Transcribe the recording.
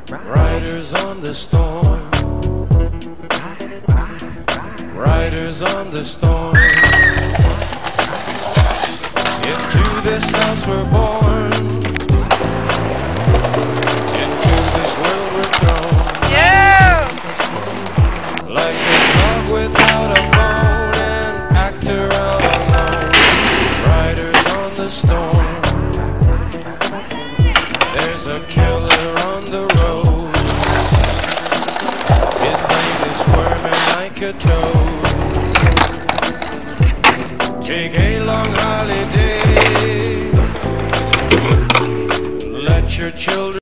Riders on the storm. Riders on the storm. Into this house we're born. Into this world we're thrown. Yeah! Like a dog without a bone, an actor out alone. Riders on the storm. There's a killer on the road. His brain is squirming like a toad. Take a long holiday. Let your children